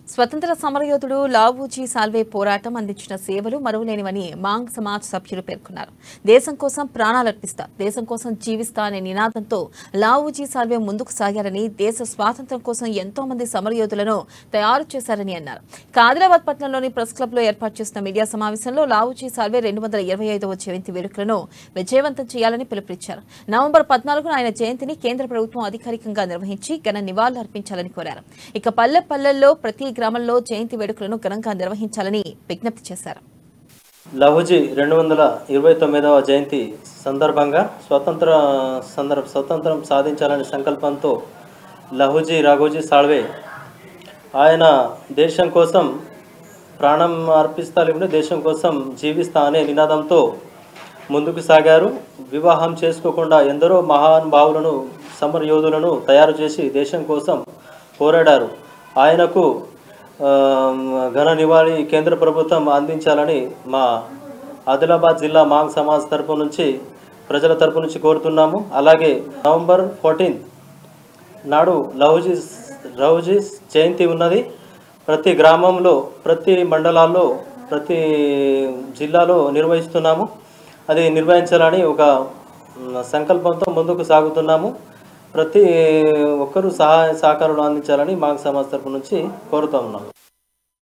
స్వతంత్ర సమరయోధుడు లావూజీ సాల్వే పోరాటం అందించిన సేవలు మరువలేనివని మాంగ్ సమాజ్ సభ్యులు పేర్కొన్నారు. దేశం కోసం ప్రాణాలర్పిస్తా, దేశం కోసం జీవిస్తా అనే నినాదంతో లావూజీ సాల్వే ముందుకు సాగారని, దేశ స్వాతంత్ర్యం కోసం ఎంతో మంది సమరయోధులను తయారు చేశారని అన్నారు. ఆదిలాబాద్ పట్టణంలోని ప్రెస్ క్లబ్ లో ఏర్పాటు చేసిన మీడియా సమావేశంలో లావూజీ సాల్వే 225వ జయంతి వేడుకలను విజయవంతం చేయాలని పిలుపునిచ్చారు. నవంబర్ 14న ఆయన జయంతిని కేంద్ర ప్రభుత్వం అధికారికంగా నిర్వహించి ఘన నివాళులు అర్పించాలని కోరారు. ఇక పల్లెల్లో ప్రతి గ్రామంలో జయంతి వేడుకలను ఘనంగా నిర్వహించాలని విజ్ఞప్తి చేశారు. లావూజీ 229వ జయంతి సందర్భంగా స్వతంత్రం సాధించాలనే సంకల్పంతో రాఘోజీ సాల్వే ఆయన దేశం కోసం ప్రాణం అర్పిస్తా, లేకుంటే దేశం కోసం జీవిస్తా అనే నినాదంతో ముందుకు సాగారు. వివాహం చేసుకోకుండా ఎందరో మహానుభావులను, సమర యోధులను తయారు చేసి దేశం కోసం పోరాడారు. ఆయనకు ఘన నివాళి కేంద్ర ప్రభుత్వం అందించాలని మా ఆదిలాబాద్ జిల్లా మాంగ్ సమాజ్ తరపు నుంచి, ప్రజల తరపు నుంచి కోరుతున్నాము. అలాగే నవంబర్ 14 నాడు లావూజీ జయంతి ఉన్నది. ప్రతి గ్రామంలో, ప్రతి మండలాల్లో, ప్రతి జిల్లాలో నిర్వహిస్తున్నాము. అది నిర్వహించాలని ఒక సంకల్పంతో ముందుకు సాగుతున్నాము. ప్రతి ఒక్కరూ సహాయ సహకారాలు అందించాలని మాంగ్ సమాజ్ తరపు నుంచి కోరుతా ఉన్నాము.